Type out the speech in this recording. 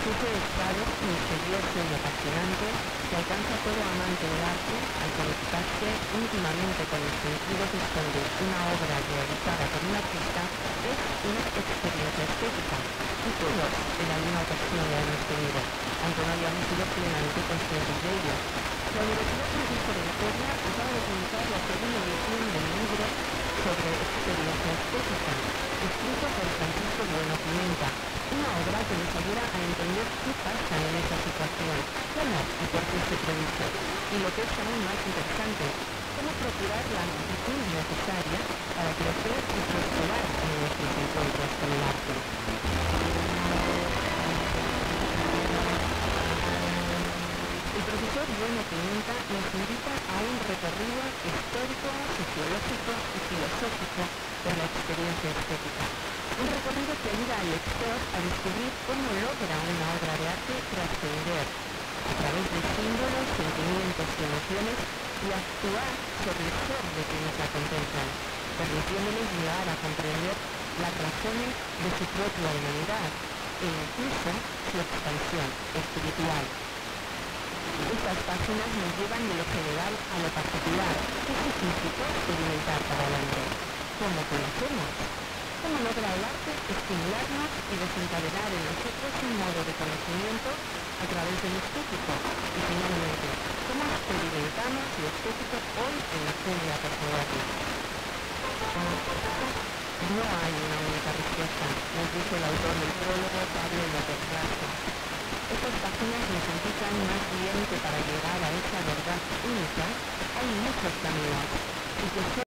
Ese estado misterioso y apasionante que alcanza todo amante del arte al conectarse íntimamente con el sentido que esconde una obra realizada por un artista es una experiencia estética. Y todos en alguna ocasión lo hemos tenido, aunque no hayamos sido plenamente conscientes de ello. La Universidad Francisco de Vitoria acaba de publicar la segunda edición del libro sobre experiencia estética, escrito por Francisco Bueno Pimenta, una obra que nos ayuda a entender qué pasa en esta situación, cómo y por qué se produce, y lo que es aún más interesante, cómo procurar la amplitud necesaria para crecer y prosperar en nuestros encuentros con el arte. El profesor Bueno Pimenta nos invita a un recorrido histórico, sociológico y filosófico por la experiencia estética. Un recorrido que ayuda al lector a descubrir cómo logra una obra de arte trascender a través de símbolos, sentimientos y emociones y actuar sobre el ser de quienes la contemplan, permitiéndoles llegar a comprender las razones de su propia humanidad e incluso su expansión espiritual. Estas páginas nos llevan de lo general a lo particular. ¿Qué significa experimentar para el hombre? ¿Cómo conocemos? ¿Cómo logra el arte estimularnos y desencadenar en nosotros un modo de conocimiento a través del estético? Y finalmente, ¿cómo experimentamos lo estético hoy en la Julia Portuguesa? No hay una única respuesta, nos dice el autor del prólogo, Pablo López Blasco. Estas páginas nos indican más bien que para llegar a esa verdad única hay muchos caminos y que